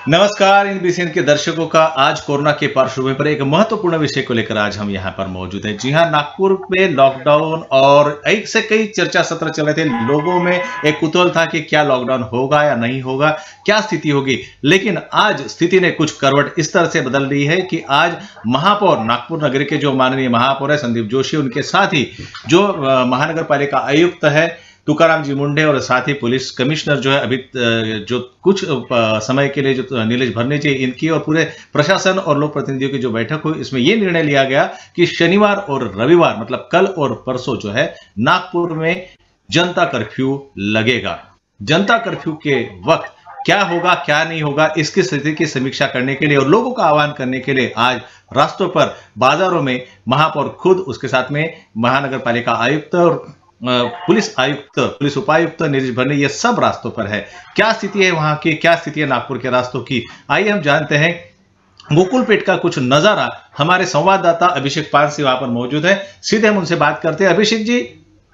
नमस्कार इनबीसीएन के दर्शकों का आज कोरोना के पार्श्वभूमि पर एक महत्वपूर्ण विषय को लेकर आज हम यहाँ पर मौजूद हैं। जी हाँ, नागपुर में लॉकडाउन और एक से कई चर्चा सत्र चल रहे थे। लोगों में एक कुतूहल था कि क्या लॉकडाउन होगा या नहीं होगा, क्या स्थिति होगी। लेकिन आज स्थिति ने कुछ करवट इस तरह से बदल ली है कि आज महापौर, नागपुर नगर के जो माननीय महापौर है संदीप जोशी, उनके साथ ही जो महानगर पालिका आयुक्त है तुकाराम जी मुंडे और साथ ही पुलिस कमिश्नर जो है अभी जो कुछ समय के लिए जो नीलेश भरने चाहिए, इनकी और पूरे प्रशासन और लोक प्रतिनिधियों की जो बैठक हुई, इसमें यह निर्णय लिया गया कि शनिवार और रविवार मतलब कल और परसों जो है नागपुर में जनता कर्फ्यू लगेगा। जनता कर्फ्यू के वक्त क्या होगा क्या नहीं होगा, इसकी स्थिति की समीक्षा करने के लिए और लोगों का आह्वान करने के लिए आज रास्तों पर, बाजारों में महापौर खुद, उसके साथ में महानगर पालिका आयुक्त और पुलिस आयुक्त, पुलिस उपायुक्त नीलेश भरने, ये सब रास्तों पर है। क्या स्थिति है वहां की, क्या स्थिति है नागपुर के रास्तों की, आइए हम जानते हैं। गोकुलपेट का कुछ नजारा हमारे संवाददाता अभिषेक पारसी वहां पर मौजूद है, सीधे हम उनसे बात करते हैं। अभिषेक जी।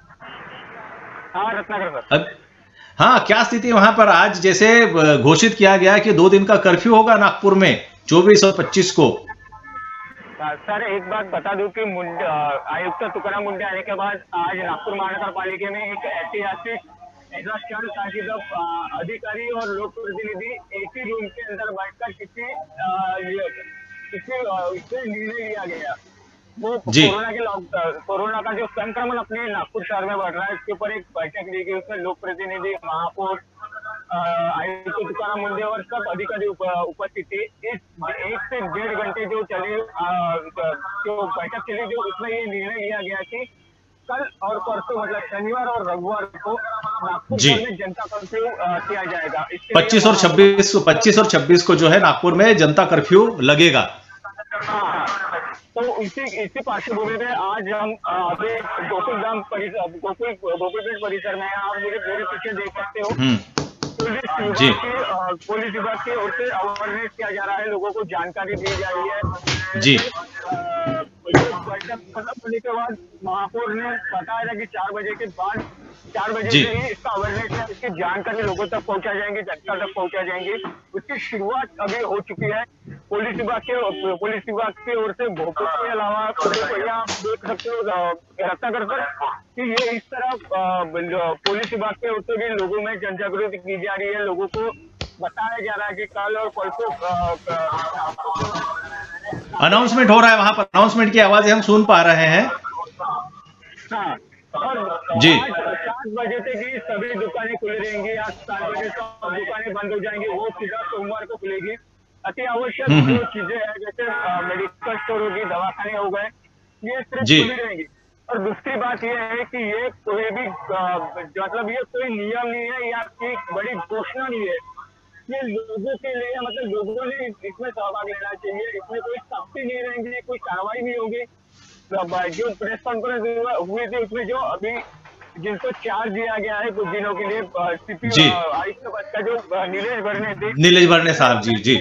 हाँ, क्या स्थिति वहां पर? आज जैसे घोषित किया गया कि 2 दिन का कर्फ्यू होगा नागपुर में 24 और 25 को। सर, एक बात बता दूं कि आयुक्त तुकाराम मुंडे आने के बाद आज नागपुर महानगर पालिका में एक ऐतिहासिक ऐसा क्षण था कि जब अधिकारी और लोक प्रतिनिधि एक ही रूम के अंदर बैठकर किसी निर्णय लिया गया। वो कोरोना का जो संक्रमण अपने नागपुर शहर में बढ़ रहा है, इसके ऊपर एक बैठक ली गई। उसमें लोक प्रतिनिधि, महापौर, आयुक्त तुकाराम मुंडे और सब अधिकारी उपस्थित थे। इस 1 से 1.5 घंटे जो चले जो बैठक चली, जो उसमें ये निर्णय लिया गया कि कल और परसों मतलब शनिवार और रविवार को नागपुर में जनता कर्फ्यू किया जाएगा। 25 और 26 को जो है नागपुर में जनता कर्फ्यू लगेगा। हाँ, तो इसी पार्श्वभूमि में आज हम अभी गोकुलधाम परिसर, गोकुलपेट परिसर में आप मुझे पूरे पीछे देख सकते हो। पुलिस विभाग की ओर से अवेयरनेस किया जा रहा है, लोगों को जानकारी दी जा रही है। जी। बैठक खत्म होने के बाद महापौर ने बताया था कि 4 बजे के बाद 4 बजे से ही इसका अवेयरनेस है, इसकी जानकारी लोगों तक पहुंचा जाएंगे, जनता तक पहुंचा जाएंगे। उसकी शुरुआत अभी हो चुकी है। पुलिस विभाग की ओर से भोपाल के अलावा यहाँ देख सकते हो रत्नागर पर कि ये इस तरह पुलिस विभाग की ओर से भी लोगों में जनजागृति की जा रही है। लोगों को बताया जा रहा है कि कल और परसों अनाउंसमेंट हो रहा है, वहां पर अनाउंसमेंट की आवाजें हम सुन पा रहे हैं। हाँ, और जी। 7 बजे तक ही सभी दुकानें खुली रहेंगी। आज 7 बजे सब दुकानें बंद हो जाएंगी, वो सीधा सोमवार को खुलेगी। अति आवश्यक जो चीजें हैं जैसे मेडिकल स्टोर होगी, दवाखाने हो गए, ये सिर्फ खुली रहेंगी। और दूसरी बात ये है कि ये कोई भी मतलब ये कोई नियम नहीं है या एक बड़ी घोषणा नहीं है, ये लोगों के लिए, मतलब लोगों ने इसमें सहभाग लेना चाहिए। इसमें कोई सख्ती नहीं रहेंगी, कोई कार्रवाई नहीं होगी। जो प्रेस कॉन्फ्रेंस हुई थी उसमें जो अभी जिनको चार्ज दिया गया है कुछ दिनों के लिए सीपी आयुक्त पद का जो नीलेश भरने साहब जी,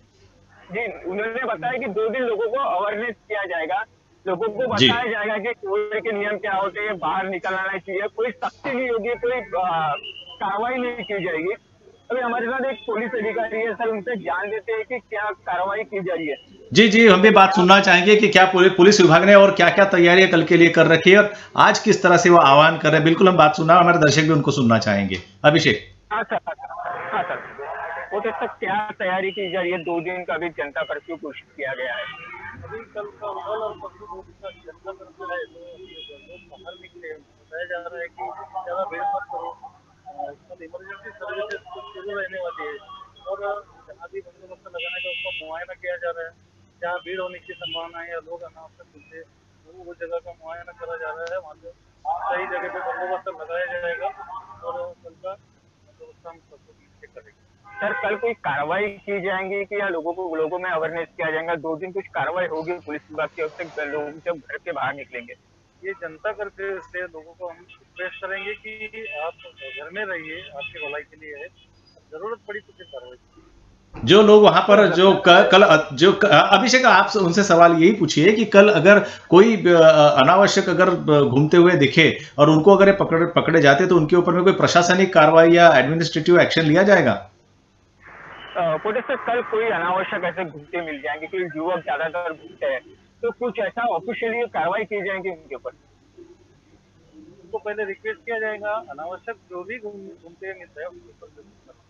उन्होंने बताया कि 2 दिन लोगों को अवेयरनेस किया जाएगा, लोगों को बताया जाएगा कि कोविड के नियम क्या होते हैं, बाहर निकलना चाहिए, कोई सख्ती नहीं होगी, कोई कार्रवाई नहीं की जाएगी। अभी हमारे साथ एक पुलिस अधिकारी है सर, उनसे जान लेते हैं कि क्या कार्रवाई की जा रही है। जी, हम भी बात सुनना चाहेंगे कि क्या पुलिस विभाग ने और क्या क्या तैयारियां कल के लिए कर रखी है और आज किस तरह से वो आह्वान कर रहे हैं। बिल्कुल हम बात सुनना, हमारे दर्शक भी उनको सुनना चाहेंगे। अभिषेक। हाँ सर, वो तक क्या तैयारी की जा रही है? 2 दिन का भी जनता कर्फ्यू घोषित किया गया है। अभी कल का और परसों का जनता कर्फ्यू है, बाहर निकले, बताया जा रहा है कि ज्यादा भीड़ मत करो, इमरजेंसी सर्विसेज शुरू रहने वाली है और जहाँ भी बंदोबस्त लगाने का उसका मुआयना किया जा रहा है। जहाँ भीड़ होने की संभावना है या लोग अनावश्यक मिलते वो जगह का मुआयना करा जा रहा है, वहाँ पे सही जगह पे बंदोबस्त लगाया जाएगा और कल का बंदोबस्त हम चेक करेंगे। सर, कल कोई कार्रवाई की जाएंगी कि या लोगों में अवेयरनेस किया जाएगा? 2 दिन कुछ कार्रवाई होगी पुलिस विभाग की ओर से, लोग जब घर के बाहर निकलेंगे? ये जनता करके से लोगों को हम रिक्वेस्ट करेंगे कि आप घर में रहिए, आपकी भलाई के लिए है, जरूरत पड़ी तो फिर कार्रवाई। जो लोग वहां पर जो कल अभिषेक, आप उनसे सवाल यही पूछिए कि कल अगर कोई अनावश्यक अगर घूमते हुए दिखे और उनको अगर पकड़े जाते तो उनके ऊपर में कोई प्रशासनिक कार्रवाई या एडमिनिस्ट्रेटिव एक्शन लिया जाएगा? पोटे सर कल कोई अनावश्यक ऐसे घूमते मिल जाएंगे, कोई युवक ज्यादातर घूमते हैं, तो कुछ ऐसा ऑफिशियली कार्रवाई की जाएगी उनके ऊपर? उनको पहले रिक्वेस्ट किया जाएगा, अनावश्यक जो भी घूमते हैं मिलते हैं उसके ऊपर।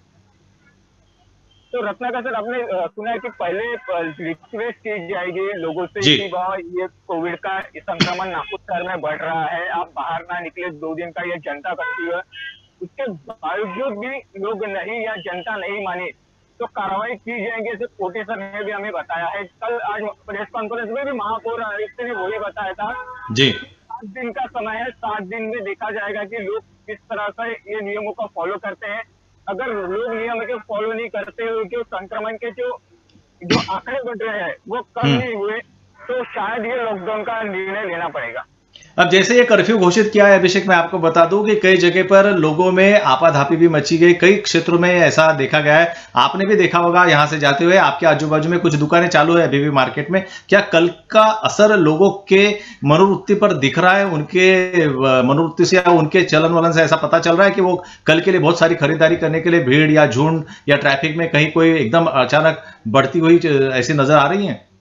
तो रत्नाकर सर, आपने सुना है कि पहले रिक्वेस्ट की जाएगी लोगों से जी। कि वह ये कोविड का संक्रमण नागपुर शहर में बढ़ रहा है, आप बाहर ना निकले, 2 दिन का ये जनता कर्फ्यू है। उसके बावजूद भी लोग नहीं या जनता नहीं मानी तो कार्रवाई की जाएगी, ऐसे कोटे सर ने भी हमें बताया है। कल आज प्रेस कॉन्फ्रेंस में भी महापौर आयुक्त ने वही बताया था। जी 7 दिन का समय है, 7 दिन में देखा जाएगा कि लोग किस तरह से ये नियमों का फॉलो करते हैं। अगर लोग नियम के फॉलो नहीं करते हुए जो संक्रमण के जो आंकड़े बढ़ रहे हैं वो कम नहीं हुए, तो शायद ये लॉकडाउन का निर्णय लेना पड़ेगा। अब जैसे ये कर्फ्यू घोषित किया है अभिषेक, मैं आपको बता दूं कि कई जगह पर लोगों में आपाधापी भी मची गई, कई क्षेत्रों में ऐसा देखा गया है। आपने भी देखा होगा यहाँ से जाते हुए, आपके आजू बाजू में कुछ दुकानें चालू है अभी भी मार्केट में। क्या कल का असर लोगों के मनोवृत्ति पर दिख रहा है? उनके मनोवृत्ति से या उनके चलन वलन से ऐसा पता चल रहा है कि वो कल के लिए बहुत सारी खरीदारी करने के लिए भीड़ या झुंड या ट्रैफिक में कहीं कोई एकदम अचानक बढ़ती हुई ऐसी नजर आ रही है?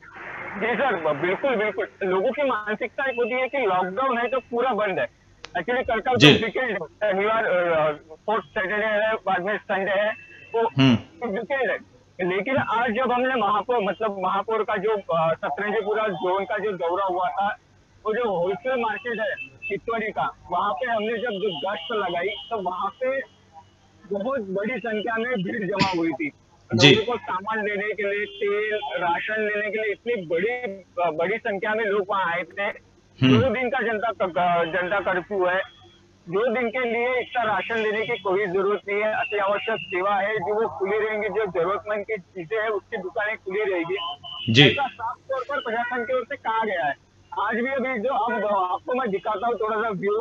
जी सर, बिल्कुल बिल्कुल। लोगों की मानसिकता एक होती है कि लॉकडाउन है तो पूरा बंद है। एक्चुअली कल का वीकेंड है, शनिवार, फोर्थ सैटरडे है, बाद में संडे है, वो वीकेंड है। लेकिन आज जब हमने महापौर का जो सतरंजी पूरा जोन का जो दौरा हुआ था, वो जो होलसेल मार्केट है चितौड़ी का, वहाँ पे हमने जब गश्त लगाई तो वहाँ पे बहुत बड़ी संख्या में भीड़ जमा हुई थी। लोगों को सामान लेने के लिए, तेल राशन लेने के लिए इतनी बड़ी संख्या में लोग वहाँ आए थे। 2 दिन का जनता कर्फ्यू है, 2 दिन के लिए इतना राशन लेने की कोई जरूरत नहीं है। अति आवश्यक सेवा है जो वो खुली रहेंगी, जो जरूरतमंद की चीजें है उसकी दुकानें खुली रहेगी। ऐसा साफ तौर पर प्रशासन की ओर से कहा गया है। आज भी अभी जो आपको मैं दिखाता हूँ थोड़ा सा व्यू,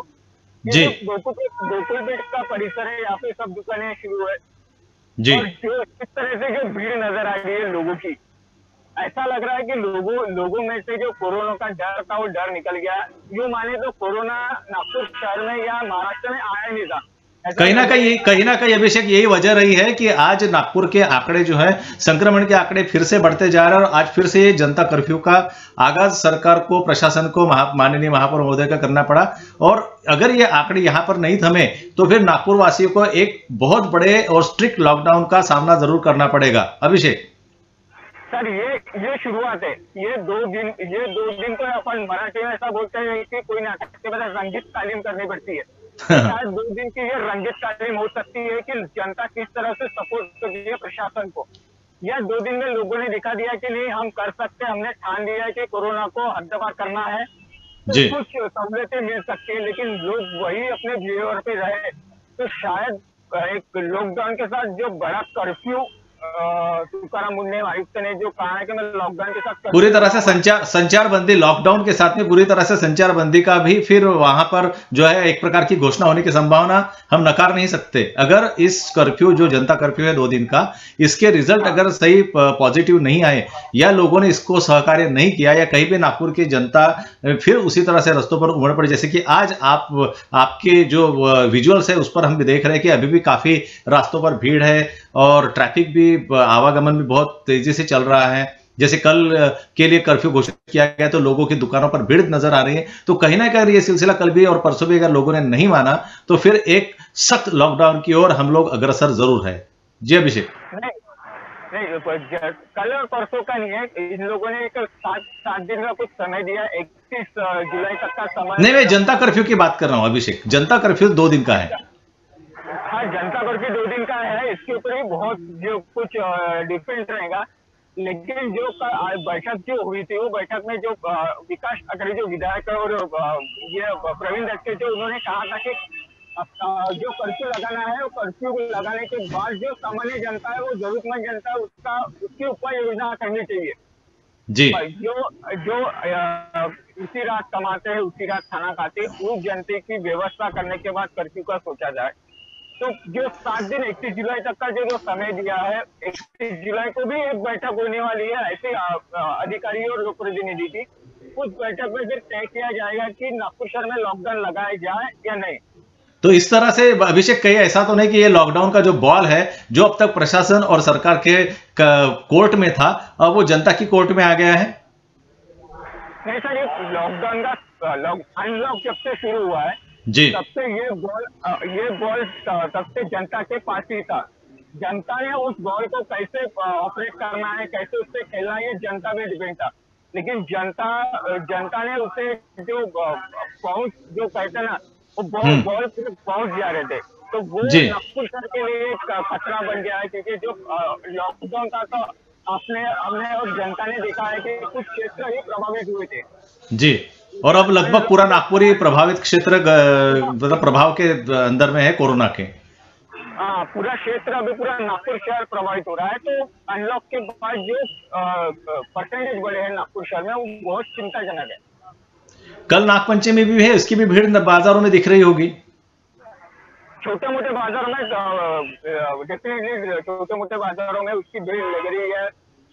गोकुल पेट का परिसर है, यहाँ पे सब दुकानें शुरू है जी। और जो इस तरह से जो भीड़ नजर आ रही है लोगों की, ऐसा लग रहा है कि लोगों में से जो कोरोना का डर था वो डर निकल गया। यूं माने तो कोरोना नागपुर शहर में या महाराष्ट्र में आया नहीं था। कहीं ना कहीं अभिषेक यही वजह रही है कि आज नागपुर के आंकड़े जो है, संक्रमण के आंकड़े फिर से बढ़ते जा रहे हैं और आज फिर से ये जनता कर्फ्यू का आगाज सरकार को, प्रशासन को, माननीय महापौर महोदय का करना पड़ा। और अगर ये आंकड़े यहाँ पर नहीं थमे तो फिर नागपुर वासियों को एक बहुत बड़े और स्ट्रिक्ट लॉकडाउन का सामना जरूर करना पड़ेगा। अभिषेक सर, ये शुरुआत है। ये 2 दिन तो अपन मराठी में ऐसा बोलते हैं कि कोई नाटक के बाद रंजित तालीम करनी पड़ती है। शायद 2 दिन की ये रंजित तालीम हो सकती है कि जनता किस तरह से सपोर्ट करती है प्रशासन को। यह 2 दिन में लोगों ने दिखा दिया कि नहीं, हम कर सकते, हमने ठान लिया है कि कोरोना को हद्दपार करना है, तो कुछ सहूलियतें मिल सकती है। लेकिन लोग वही अपने बिहेवियर पे रहे तो शायद एक लॉकडाउन के साथ जो बड़ा कर्फ्यू तुकाराम मुंडे आयुक्त ने जो कहा है कि मैं लॉकडाउन के साथ पूरी तरह से संचार बंदी, लॉकडाउन के साथ में पूरी तरह से संचार बंदी का भी फिर वहां पर जो है एक प्रकार की घोषणा होने की संभावना हम नकार नहीं सकते। अगर इस कर्फ्यू, जो जनता कर्फ्यू है 2 दिन का, इसके रिजल्ट अगर सही पॉजिटिव नहीं आए या लोगों ने इसको सहकार्य नहीं किया या कहीं भी नागपुर की जनता फिर उसी तरह से रास्तों पर उमड़ पड़ी, जैसे कि आज आपके जो विजुअल्स है उस पर हम भी देख रहे हैं कि अभी भी काफी रास्तों पर भीड़ है और ट्रैफिक भी, आवागमन भी बहुत तेजी से चल रहा है। जैसे कल के लिए कर्फ्यू घोषित किया गया तो लोगों की दुकानों पर भीड़ नजर आ रही है। तो कहीं ना कहीं ये सिलसिला कल भी और परसों भी अगर लोगों ने नहीं माना तो फिर एक सख्त लॉकडाउन की ओर हम लोग अग्रसर जरूर है। जी अभिषेक। नहीं, कल और परसों का नहीं है, इन लोगों ने एक 7 दिन का कुछ समय दिया, 31 जुलाई तक का समय। नहीं, मैं जनता कर्फ्यू की बात कर रहा हूँ अभिषेक। जनता कर्फ्यू 2 दिन का है। हाँ, जनता कर्फ्यू 2 दिन का है, इसके ऊपर भी बहुत जो कुछ डिफरेंट रहेगा। लेकिन जो बैठक जो हुई थी, वो बैठक में जो विकास ठाकरे जो विधायक और ये प्रवीण दत्ते जो उन्होंने कहा था कि जो कर्फ्यू लगाना है वो कर्फ्यू लगाने के बाद जो सामान्य जनता है, वो जरूरतमंद जनता है, उसकी उपाय योजना करनी चाहिए जी। जो उसी रात कमाते हैं, उसी रात खाना खाते हैं, उस जनता की व्यवस्था करने के बाद कर्फ्यू का सोचा जाए। तो जो 7 दिन 31 जुलाई तक का जो समय दिया है, 31 जुलाई को भी एक बैठक होने वाली है ऐसे अधिकारी और लोक प्रतिनिधि की। उस बैठक में फिर तय किया जाएगा कि नागपुर शहर में लॉकडाउन लगाया जाए या नहीं। तो इस तरह से अभिषेक कहीं ऐसा तो नहीं कि ये लॉकडाउन का जो बॉल है, जो अब तक प्रशासन और सरकार के कोर्ट में था, अब वो जनता की कोर्ट में आ गया है? नहीं सर, ये लॉकडाउन का अनलॉक जब से शुरू हुआ है जी तब से ये बॉल तब से जनता के पास ही था। जनता ने उस बॉल को कैसे ऑपरेट करना है, कैसे उससे खेलना है, ये जनता पे डिपेंड था। लेकिन जनता ने उसे जो पहुंच जो कहते हैं ना, वो हम्म बॉल पहुंच जा रहे थे, तो वो जी नागपुर शहर के लिए एक खतरा बन गया है। क्योंकि जो लॉकडाउन था तो हमने और जनता ने देखा है कि कुछ क्षेत्र ही प्रभावित हुए थे। जी, और अब लगभग पूरा नागपुर ही प्रभावित क्षेत्र मतलब प्रभाव के अंदर में है कोरोना के। हाँ, पूरा क्षेत्र अभी पूरा नागपुर शहर प्रभावित हो रहा है। तो अनलॉक के बाद जो परसेंटेज बढ़े हैं नागपुर शहर में, वो बहुत चिंताजनक है। कल नागपंचमी भी है, उसकी भी भीड़ बाजारों में दिख रही होगी। छोटे मोटे बाजारों में डेफिनेटली छोटे मोटे बाजारों में उसकी भीड़ लग रही है।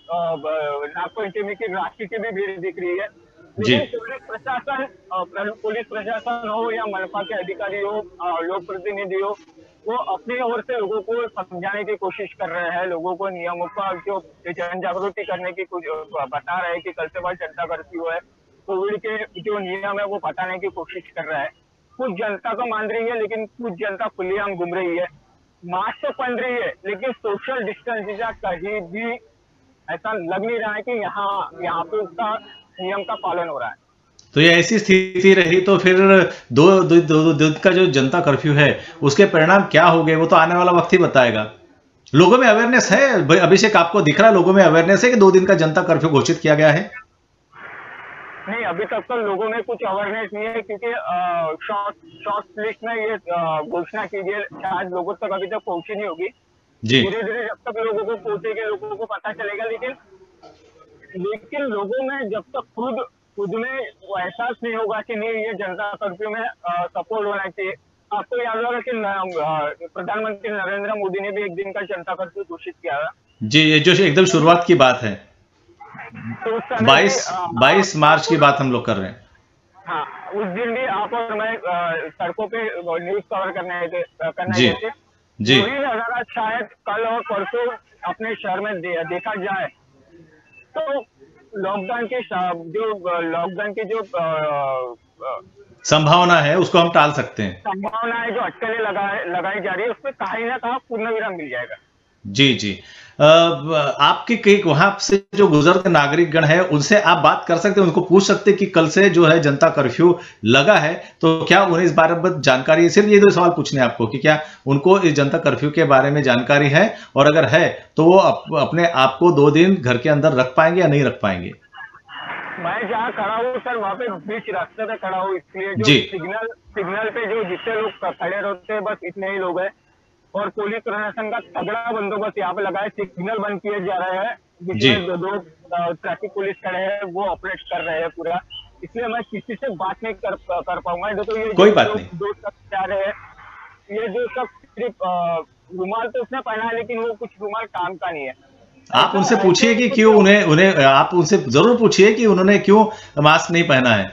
नागपंचमी की राखी की भी भीड़ दिख रही है। जी लेकिन पुलिस प्रशासन हो या मनपा के अधिकारी हो, लोक प्रतिनिधि हो, वो अपनी ओर से लोगों को समझाने की कोशिश कर रहे हैं। लोगों को नियमों का जो जन जागृति करने की कुछ बता रहे हैं कि कल से बाद जनता कर्फ्यू है, कोविड के जो नियम है वो बताने की कोशिश कर रहा है। कुछ जनता तो मान रही है, लेकिन कुछ जनता खुलेआम घूम रही है। मास्क तो पहन रही है, लेकिन सोशल डिस्टेंसिंग का कहीं भी ऐसा लग नहीं रहा है कि यहाँ पे उसका नियम का पालन हो रहा है। तो ये ऐसी स्थिति रही तो फिर दो दिन का जो जनता कर्फ्यू है उसके परिणाम क्या हो गए, वो तो आने वाला वक्त ही बताएगा। लोगों में अवेयरनेस है अभिषेक, आपको दिख रहा है लोगों में अवेयरनेस है कि 2 दिन का जनता कर्फ्यू घोषित किया गया है? नहीं, अभी तक तो लोगों में कुछ अवेयरनेस नहीं है, क्योंकि शॉर्ट लिस्ट में ये घोषणा की गई, शायद लोगों तक अभी तक पहुंची नहीं होगी। जी धीरे धीरे जब तक लोगों को पहुंचेगा, लोगों को पता चलेगा। लेकिन लोगों में जब तक खुद में वो एहसास नहीं होगा कि नहीं, ये जनता कर्फ्यू में सपोर्ट होना चाहिए। आपको याद होगा कि प्रधानमंत्री नरेंद्र मोदी ने भी 1 दिन का जनता कर्फ्यू घोषित किया था। जी, ये जो एकदम शुरुआत की बात है, तो उस समय 22 मार्च की बात हम लोग कर रहे हैं। हाँ, उस दिन भी आप और मैं सड़कों पे न्यूज कवर करने गए जी थे। जी वही नजारा शायद कल और परसों अपने शहर में देखा जाए तो लॉकडाउन की जो संभावना है उसको हम टाल सकते हैं। संभावना है, जो अटकलें लगाई जा रही है, उसमें कहीं ना कहीं पूर्ण विराम मिल जाएगा। जी जी आपकी कई वहां से जो गुजरते नागरिक गण है उनसे आप बात कर सकते हैं, उनको पूछ सकते हैं कि कल से जो है जनता कर्फ्यू लगा है, तो क्या उन्हें इस बारे में जानकारी है? सिर्फ ये 2 सवाल पूछने आपको कि क्या उनको इस जनता कर्फ्यू के बारे में जानकारी है, और अगर है तो वो अपने आप को 2 दिन घर के अंदर रख पाएंगे या नहीं रख पाएंगे? मैं जहाँ खड़ा हूँ सर, वहाँ पे बीच रास्ते पे खड़ा हूँ, इसलिए जो सिग्नल पे जो जितने लोग खड़े रहते हैं, बस इतने ही लोग हैं। और पुलिस प्रशासन का तगड़ा बंदोबस्त यहाँ पे लगा है। सिग्नल बंद किए जा रहे हैं, जिसमें दो ट्रैफिक पुलिस खड़े हैं, वो ऑपरेट कर रहे हैं पूरा। इसलिए मैं किसी से बात नहीं कर पाऊंगा। देखो ये कोई बात नहीं। 2 शख्स जा रहे हैं, ये 2 शख्स सिर्फ रुमाल तो उसने पहना है, लेकिन वो कुछ रुमाल काम का नहीं है। आप उनसे पूछिए कि क्यों उन्हें आप उनसे जरूर पूछिए कि उन्होंने क्यों मास्क नहीं पहना है।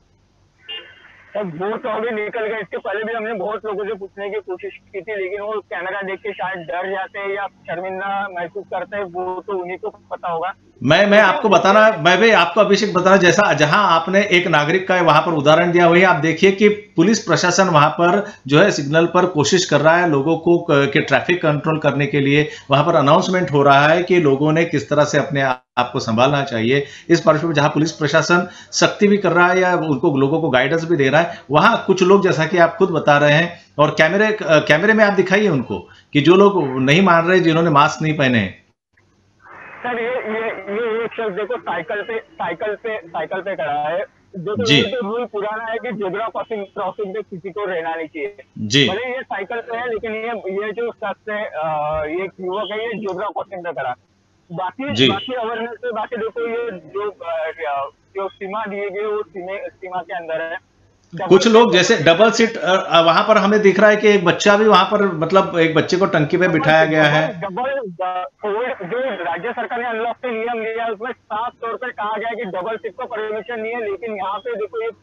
वो तो अभी निकल गए। इसके पहले भी हमने बहुत लोगों से पूछने की कोशिश की थी, लेकिन वो कैमरा देख के शायद डर जाते हैं या शर्मिंदा महसूस करते हैं, वो तो उन्हीं को पता होगा। मैं भी आपको अभिषेक बताना, जैसा जहां आपने एक नागरिक का वहां पर उदाहरण दिया, वही आप देखिए कि पुलिस प्रशासन वहां पर जो है सिग्नल पर कोशिश कर रहा है लोगों को के ट्रैफिक कंट्रोल करने के लिए। वहां पर अनाउंसमेंट हो रहा है कि लोगों ने किस तरह से अपने आप को संभालना चाहिए। इस पार्श्व में जहां पुलिस प्रशासन सख्ती भी कर रहा है या उनको लोगों को गाइडेंस भी दे रहा है, वहां कुछ लोग जैसा कि आप खुद बता रहे हैं, और कैमरे में आप दिखाइए उनको कि जो लोग नहीं मान रहे, जिन्होंने मास्क नहीं पहने हैं। सर ये एक शख्स देखो साइकिल पे खड़ा है। जो रूल पुराना है कि जेब्रा क्रॉसिंग पे किसी को रहना नहीं चाहिए। भले ये साइकिल पे है, लेकिन ये जो शख्स है, ये युवक है, ये जेब्रा क्रॉसिंग पे खड़ा। बाकी अवेयरनेस है। बाकी देखो ये जो सीमा दी गई वो सीमा के अंदर है। कुछ लोग जैसे डबल सीट वहां पर हमें दिख रहा है कि एक बच्चा भी वहां पर, मतलब एक बच्चे को टंकी पे बिठाया गया है। कोविड जो राज्य सरकार ने अनलॉक के नियम लिया, उसमें साफ तौर पर कहा गया है कि डबल सीट को परमिशन नहीं है। लेकिन यहाँ पे देखो ये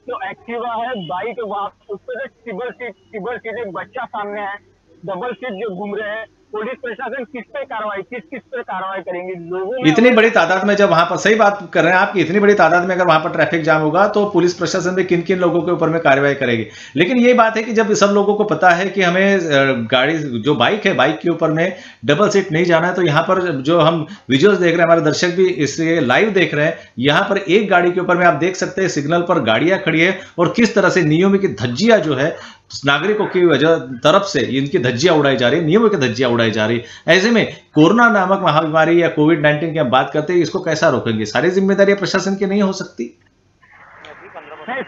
जो एक्टिवा है, बाइक, वहाँ उस पर ट्रिपल सीट एक बच्चा सामने है, डबल सीट जो घूम रहे हैं। पुलिस प्रशासन किस पर कार्रवाई करेंगे? लोगों में इतनी बड़ी तादाद में जब वहां पर, सही बात कर रहे हैं आप, कि इतनी बड़ी तादाद में अगर वहां पर ट्रैफिक जाम होगा तो पुलिस प्रशासन भी किन किन लोगों के ऊपर में कार्रवाई करेगी। लेकिन ये बात है कि जब सब लोगों को पता है कि हमें गाड़ी जो बाइक है, बाइक के ऊपर में डबल सीट नहीं जाना है, तो यहाँ पर जो हम विजुअल्स देख रहे हैं, हमारे दर्शक भी इससे लाइव देख रहे हैं, यहाँ पर एक गाड़ी के ऊपर में आप देख सकते हैं सिग्नल पर गाड़ियां खड़ी है और किस तरह से नियमों की धज्जियां जो है नागरिकों की वजह तरफ से इनकी धज्जियां उड़ाई जा रही है, नियमों की धज्जियां उड़ाई जा रही है। ऐसे में कोरोना नामक महामारी या कोविड-19 की हम बात करते हैं, इसको कैसा रोकेंगे? सारी जिम्मेदारी प्रशासन की नहीं हो सकती? नहीं,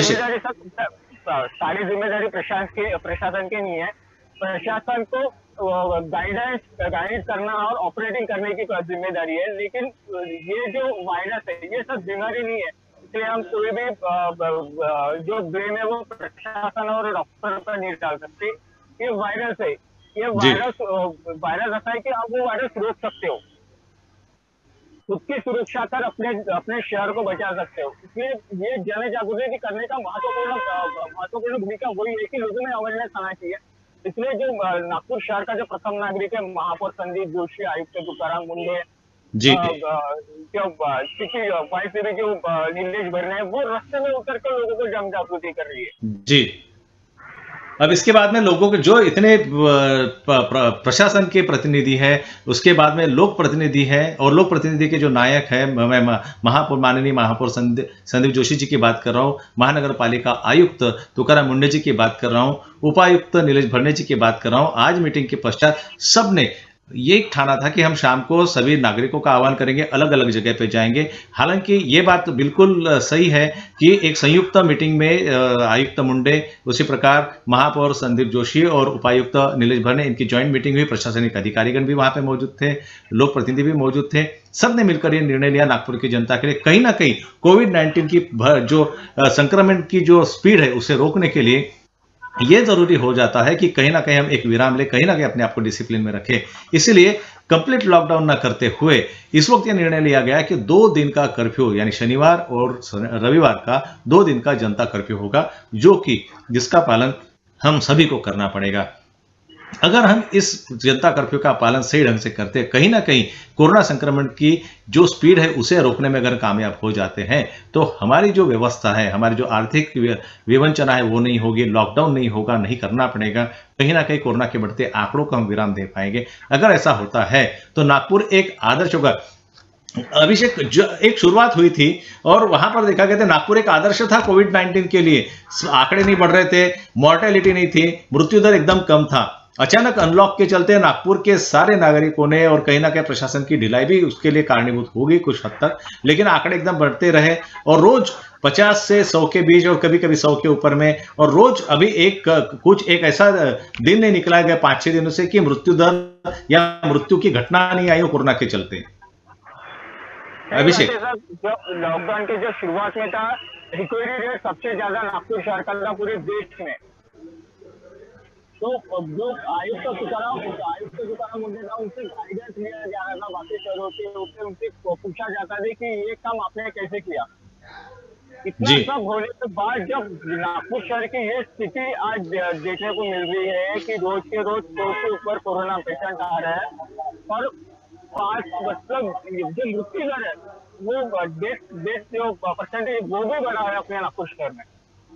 सारी जिम्मेदारी प्रशासन की नहीं है। प्रशासन को गाइडेंस करना और ऑपरेटिंग करने की जिम्मेदारी है, लेकिन ये जो वायरस है ये सब बीमारी नहीं है, इसलिए हम कोई भी जो ब्लेम है वो प्रशासन और डॉक्टर पर नहीं डाल सकते। ये वायरस है, ये वायरस ऐसा है कि आप वो वायरस रोक सकते हो, खुद की सुरक्षा कर अपने शहर को बचा सकते हो। इसलिए ये जन जागृति करने का महत्वपूर्ण भूमिका वही है कि लोगों में अवेयरनेस आना चाहिए। इसलिए जो नागपुर शहर का जो प्रथम नागरिक है, महापौर संदीप जोशी, आयुक्त तुकाराम मुंडे, जी जो नीलेश भरने, वो रास्ते में उतर कर लोगों को जन जागृति कर रही है। जी, अब इसके बाद में लोगों के जो इतने प्रशासन के प्रतिनिधि हैं, उसके बाद में लोक प्रतिनिधि हैं, और लोक प्रतिनिधि के जो नायक है, मैं महापौर, माननीय महापौर संदीप जोशी जी की बात कर रहा हूँ, महानगर पालिका आयुक्त तुकाराम मुंडे जी की बात कर रहा हूँ, उपायुक्त नीलेश भरने जी की बात कर रहा हूँ। आज मीटिंग के पश्चात सबने ये ठाना था कि हम शाम को सभी नागरिकों का आह्वान करेंगे, अलग अलग जगह पे जाएंगे। हालांकि ये बात बिल्कुल सही है कि एक संयुक्त मीटिंग में आयुक्त मुंडे, उसी प्रकार महापौर संदीप जोशी और उपायुक्त नीलेश भरने, इनकी ज्वाइंट मीटिंग हुई। प्रशासनिक अधिकारीगण भी वहां पे मौजूद थे, लोक प्रतिनिधि भी मौजूद थे। सबने मिलकर ये निर्णय लिया नागपुर की जनता के लिए कहीं ना कहीं कोविड-19 की जो संक्रमण की जो स्पीड है उसे रोकने के लिए ये जरूरी हो जाता है कि कहीं ना कहीं हम एक विराम ले, कहीं ना कहीं अपने आप को डिसिप्लिन में रखें। इसीलिए कंप्लीट लॉकडाउन ना करते हुए इस वक्त यह निर्णय लिया गया है कि 2 दिन का कर्फ्यू, यानी शनिवार और रविवार का 2 दिन का जनता कर्फ्यू होगा, जो कि जिसका पालन हम सभी को करना पड़ेगा। अगर हम इस जनता कर्फ्यू का पालन सही ढंग से करते, कहीं ना कहीं कोरोना संक्रमण की जो स्पीड है उसे रोकने में अगर कामयाब हो जाते हैं, तो हमारी जो व्यवस्था है, हमारी जो आर्थिक विवंचना है वो नहीं होगी, लॉकडाउन नहीं होगा, नहीं करना पड़ेगा। कहीं ना कहीं कोरोना के बढ़ते आंकड़ों को हम विराम दे पाएंगे। अगर ऐसा होता है तो नागपुर एक आदर्श होगा। अभिषेक, एक शुरुआत हुई थी और वहां पर देखा गया था नागपुर एक आदर्श था कोविड-19 के लिए। आंकड़े नहीं बढ़ रहे थे, मॉर्टेलिटी नहीं थी, मृत्यु दर एकदम कम था। अचानक अनलॉक के चलते नागपुर के सारे नागरिकों ने, और कहीं ना कहीं प्रशासन की ढिलाई भी उसके लिए कारणीभूत होगी कुछ हद तक, लेकिन आंकड़े एकदम बढ़ते रहे और रोज 50 से 100 के बीच और कभी कभी 100 के ऊपर में, और रोज अभी एक ऐसा दिन नहीं निकला गया 5-6 दिनों से कि मृत्यु दर या मृत्यु की घटना नहीं आई हो कोरोना के चलते। अभिषेक, जो लॉकडाउन के जो शुरुआत में था, रिकवरी रेट सबसे ज्यादा नागपुर शहर का था पूरे देश में। तो जो आयुक्त तुकाराम मुंडे था, उनसे गाइडेंस लिया जा रहा था बाकी शहरों से, उनसे पूछा जाता था कि ये काम आपने कैसे किया। इतना सब होने के बाद जब नागपुर शहर की ये स्थिति आज देखने को मिल रही है कि रोज के रोज 100 से ऊपर कोरोना पेशेंट आ रहे हैं और 5 मतलब जो मृत्यु दर है वो डेथ जो परसेंटेज वो भी बढ़ा है अपने नागपुर शहर में।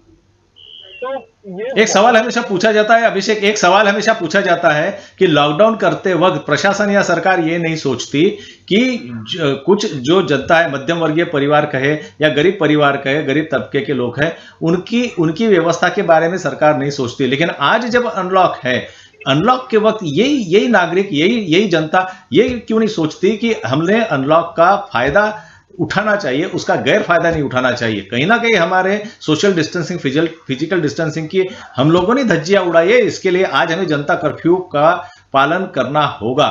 तो एक सवाल हमेशा पूछा जाता है अभिषेक, एक सवाल हमेशा पूछा जाता है कि लॉकडाउन करते वक्त प्रशासन या सरकार ये नहीं सोचती कि कुछ जो जनता है, मध्यम वर्गीय परिवार कहे या गरीब परिवार कहे, गरीब तबके के लोग हैं, उनकी व्यवस्था के बारे में सरकार नहीं सोचती। लेकिन आज जब अनलॉक है, अनलॉक के वक्त यही नागरिक, यही जनता ये क्यों नहीं सोचती कि हमने अनलॉक का फायदा उठाना चाहिए, उसका गैर फायदा नहीं उठाना चाहिए। कहीं ना कहीं हमारे सोशल डिस्टेंसिंग, फिजिकल डिस्टेंसिंग की हम लोगों ने धज्जियां उड़ाई है, इसके लिए आज हमें जनता कर्फ्यू का पालन करना होगा।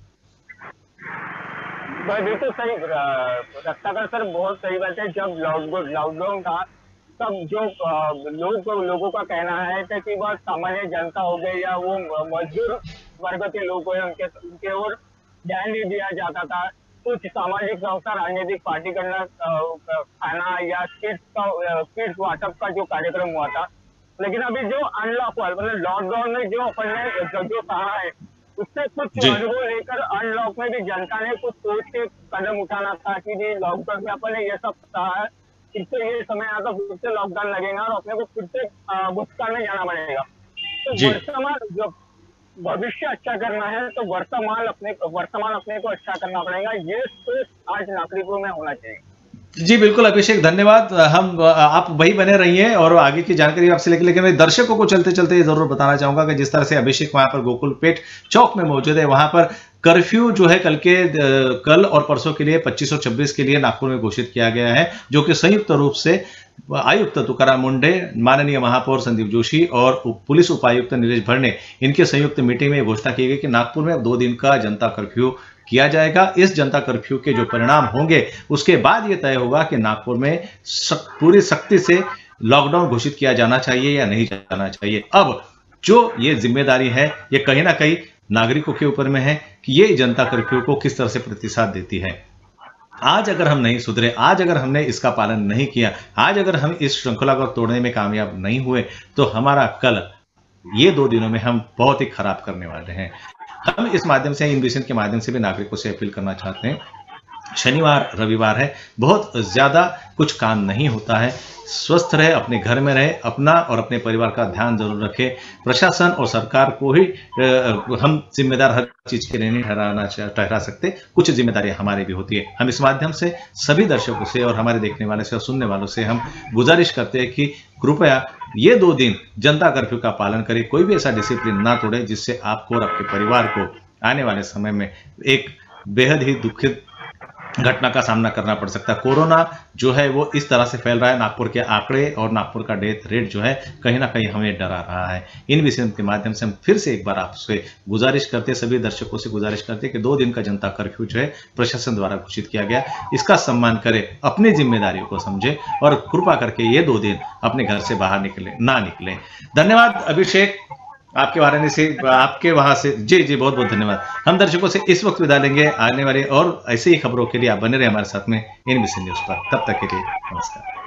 बिल्कुल सही रक्षा सर, बहुत सही बात है। जब लॉकडाउन था तब जो लोगों का कहना है कि वह सामान्य जनता हो गई या वो मजदूर वर्ग के लोग हैं, उनके ओर ध्यान नहीं दिया जाता था। कुछ सामाजिक संस्था राजनीतिक पार्टी करना खाना या किट्स वाटअप का जो कार्यक्रम हुआ था, लेकिन अभी जो अनलॉक हुआ मतलब लॉकडाउन में जो अपन ने जो कहा है उससे कुछ अनुभव लेकर अनलॉक में भी जनता ने कुछ सोच के कदम उठाना था कि जी लॉकडाउन में अपन ने ये सब कहा है, फिर से ये समय आता फिर से लॉकडाउन लगेगा और अपने को फिर से भूतकाल में जाना पड़ेगा। तो वर्तमान जो भविष्य अच्छा करना है तो वर्तमान अपने को अच्छा करना पड़ेगा, ये सोच आज नागरिकों में होना चाहिए। जी बिल्कुल अभिषेक, धन्यवाद। हम आप वही बने रहिए और आगे की जानकारी आपसे लेकिन मैं दर्शकों को चलते चलते जरूर बताना चाहूंगा कि जिस तरह से अभिषेक वहां पर गोकुलपेट चौक में मौजूद है, वहां पर कर्फ्यू जो है कल और परसों के लिए 25 और 26 के लिए नागपुर में घोषित किया गया है, जो कि संयुक्त रूप से आयुक्त तुकाराम मुंडे, माननीय महापौर संदीप जोशी और पुलिस उपायुक्त नीलेश भर ने इनके संयुक्त मीटिंग में घोषणा की गई कि नागपुर में 2 दिन का जनता कर्फ्यू किया जाएगा। इस जनता कर्फ्यू के जो परिणाम होंगे उसके बाद यह तय होगा कि नागपुर में पूरी सख्ती से लॉकडाउन घोषित किया जाना चाहिए या नहीं जाना चाहिए। अब जो ये जिम्मेदारी है ये कहीं ना कहीं नागरिकों के ऊपर में है कि ये जनता कर्फ्यू को किस तरह से प्रतिसाद देती है। आज अगर हम नहीं सुधरे, आज अगर हमने इसका पालन नहीं किया, आज अगर हम इस श्रृंखला को तोड़ने में कामयाब नहीं हुए तो हमारा कल ये 2 दिनों में हम बहुत ही खराब करने वाले हैं। हम इस माध्यम से इन विषय के माध्यम से भी नागरिकों से अपील करना चाहते हैं, शनिवार रविवार है, बहुत ज्यादा कुछ काम नहीं होता है, स्वस्थ रहे, अपने घर में रहे, अपना और अपने परिवार का ध्यान जरूर रखें। प्रशासन और सरकार को ही हम जिम्मेदार हर चीज के लिए नहीं ठहरा सकते, कुछ जिम्मेदारियां हमारी भी होती है। हम इस माध्यम से सभी दर्शकों से और हमारे देखने वाले से और सुनने वालों से हम गुजारिश करते हैं कि कृपया ये 2 दिन जनता कर्फ्यू का पालन करें, कोई भी ऐसा डिसिप्लिन ना तोड़े जिससे आपको और आपके परिवार को आने वाले समय में एक बेहद ही दुखित घटना का सामना करना पड़ सकता है। कोरोना जो है वो इस तरह से फैल रहा है, नागपुर के आंकड़े और नागपुर का डेथ रेट जो है कहीं ना कहीं हमें डरा रहा है। इन विषयों के माध्यम से हम फिर से एक बार आपसे गुजारिश करते, सभी दर्शकों से गुजारिश करते कि 2 दिन का जनता कर्फ्यू जो है प्रशासन द्वारा घोषित किया गया, इसका सम्मान करें, अपनी जिम्मेदारियों को समझे और कृपा करके ये 2 दिन अपने घर से बाहर ना निकले। धन्यवाद अभिषेक, आपके वाराणसी से, आपके वहां से। जी बहुत बहुत धन्यवाद। हम दर्शकों से इस वक्त विदा लेंगे, आने वाले और ऐसे ही खबरों के लिए आप बने रहे हमारे साथ में NBC न्यूज पर। तब तक के लिए नमस्कार।